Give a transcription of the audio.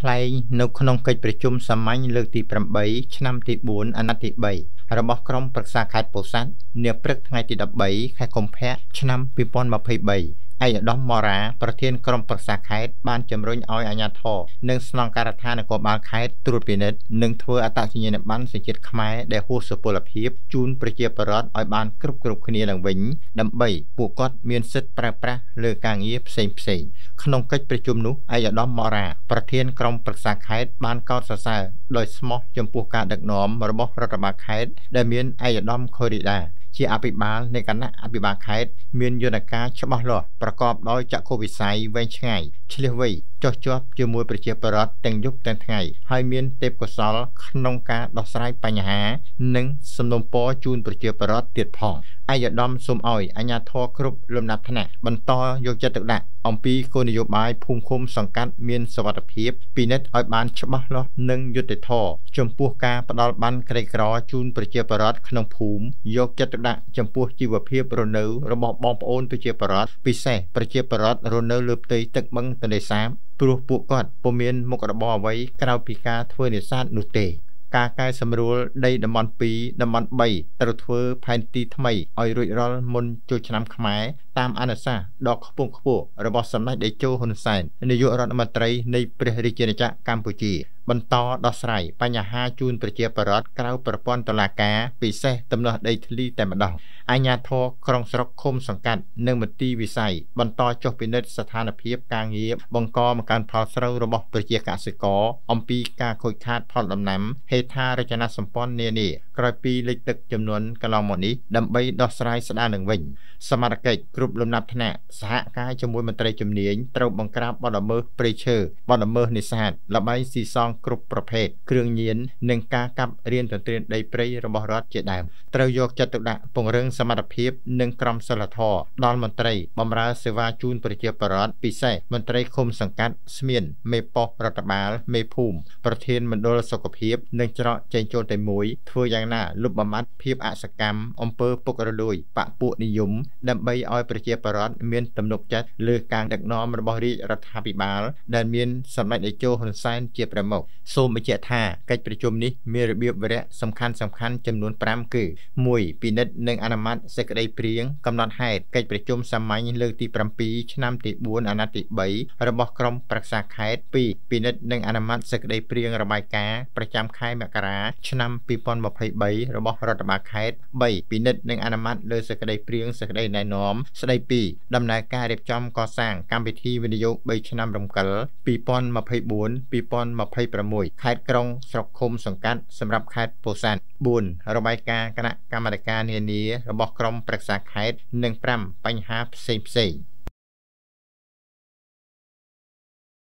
ថ្លែងនៅក្នុងកិច្ចប្រជុំសាមញ្ញលើកទី8ឆ្នាំទី4អាណត្តិទី3របស់ក្រុមប្រឹក្សាខេត្តពោធិ៍សាត់នាព្រឹកថ្ងៃទី13ខែកុម្ភៈឆ្នាំ2023ឯកឧត្តមមរាប្រធានក្រុមប្រឹក្សាខេត្តបានជំរុញឲ្យអាជ្ញាធរនិងស្នងការដ្ឋាននគរបាលខេត្តត្រួតពិនិត្យនិងធ្វើអត្តសញ្ញាណប័ណ្ណសញ្ជាតិខ្មែរដែលហួសសុពលភាពជូនប្រជាពលរដ្ឋឲ្យបានគ្រប់គ្នាឡើងវិញដើម្បីពួកគាត់មានសិទ្ធិប្រើប្រាស់លើការងារផ្សេងក្នុងកិច្ចប្រជុំនោះឯកឧត្តមមរាប្រធានក្រុមប្រឹក្សាខេត្តបានកោតសរសើរដោយស្មោះចំពោះការដឹកនាំរបស់រដ្ឋបាលខេត្តដែលមានឯកឧត្តមខូរីដាជាអភិបាលនៃគណៈអភិបាលខេត្តមានយន្តការច្បាស់លាស់ប្រកបដោយចក្ខុវិស័យវែងឆ្ងាយឆ្លៀសវៃចោះជាប់ជាមួយប្រជាពលរដ្ឋទាំងយប់ទាំងថ្ងៃហើយមានទេពកោសល្យក្នុងការដោះស្រាយបញ្ហានិងសំណូមពរជូនប្រជាពលរដ្ឋទៀតផងឯកឧត្តមសូមឲ្យអាជ្ញាធរគ្រប់លំដាប់ថ្នាក់បន្តយកចិត្តទុកដាក់អំពីគោលនយោបាយភូមិឃុំសង្កាត់មានសុវត្ថិភាពពិនិត្យឲ្យបានច្បាស់លាស់និងយុត្តិធម៌ចំពោះការផ្ដល់ប័ណ្ណក្រីក្រជូនប្រជាពលរដ្ឋក្នុងភូមិយកចិត្តទុកដាក់ចំពោះជីវភាពរស់នៅរបស់បងប្អូនប្រជាពលរដ្ឋពិសេសប្រជាពលរដ្ឋរស់នៅលើផ្ទៃទឹកបឹងទន្លេសាបព្រោះពួកគាត់ពុំមានមុខរបរអ្វីក្រៅពីការធ្វើនេសាទនោះទេការកែសម្រួលដីតំបន់2តំបន់3ត្រូវធ្វើផែនទីថ្មីឲ្យរួចរាល់មុនចូលឆ្នាំខ្មែរតាមអនុសាសន៍ដ៏ខ្ពង់ខ្ពស់របស់សម្ដេចតេជោហ៊ុនសែននាយករដ្ឋមន្ត្រីនៃព្រះរាជាណាចក្រកម្ពុជាបន្តដោះស្រាយបញ្ហាជូនប្រជាពលរដ្ឋក្រៅប្រព័ន្ធតុលាការពិសេសទំនាស់ដីធ្លីតែម្ដងអាជ្ញាធរក្រុងស្រុកឃុំសង្កាត់និងមន្ទីរវិស័យបន្តចុះពិនិត្យស្ថានភាពការងារបង្កបង្កើនផលស្រូវរបស់ប្រជាកសិករអំពីការខូចខាតផលដំណាំហេដ្ឋារចនាសម្ព័ន្ធនានាក្រោយពីលិចទឹកចំនួនកន្លងមកនេះដើម្បីដោះស្រាយស្ដារឡើងវិញសមាជិកគ្រប់លំដាប់ថ្នាក់សហការជាមួយមន្ត្រីជំនាញត្រូវបង្ក្រាបបទល្មើសព្រៃឈើបទល្មើសនេសាទល្បែងស៊ីសងគ្រប់ប្រភេទគ្រឿងញៀននិងការកាប់រានទន្ទ្រានដីព្រៃរបស់រដ្ឋជាដើមត្រូវយកចិត្តទុកដាក់ពង្រឹងសមត្ថភាពនិងក្រមសីលធម៌ដល់មន្ត្រីបម្រើសេវាជូនប្រជាពលរដ្ឋពិសេសមន្ត្រីឃុំសង្កាត់ស្មៀនមេប៉ុស្តិ៍រដ្ឋបាលមេភូមិប្រធានមណ្ឌលសុខភាពនិងច្រកចេញចូលតែមួយធ្វើយ៉ាងណាលុបបំបាត់ភាពអសកម្មអំពើពុករលួយបកពួកនិយមដើម្បីឲ្យប្រជាពលរដ្ឋមានទំនុកចិត្តលើការដឹកនាំរបស់រាជរដ្ឋាភិបាលដែលមានសម្ដេចតេជោហ៊ុនសែនជាប្រមុខសូមបញ្ជាក់ថាកិច្ចប្រជុំនេះមានរបៀបវរៈសំខាន់ចំនួន5គឺ1ពិនិត្យនិងអនុម័តសេចក្តីព្រាងកំណត់ហេតុកិច្ចប្រជុំសាមញ្ញលើកទី7ឆ្នាំទី4អាណត្តិទី3របស់ក្រុមប្រឹក្សាខេត្ត2ពិនិត្យនិងអនុម័តសេចក្តីព្រាងរបាយការណ៍ប្រចាំខែមករាឆ្នាំ2023របស់រដ្ឋបាលខេត្ត3ពិនិត្យនិងអនុម័តលើសេចក្តីព្រាងសេចក្តីណែនាំស្តីពីដំណើរការរៀបចំកសាងកម្មវិធីវិនិយោគ3ឆ្នាំរំកិល2024-2026ខេត្តក្រុងស្រុកឃុំសង្កាត់សម្រាប់ខេត្តពោធិ៍សាត់4របាយការណ៍គណៈកម្មាធិការនានារបស់ក្រុមប្រឹក្សាខេត្តនិង5បញ្ហាផ្សេង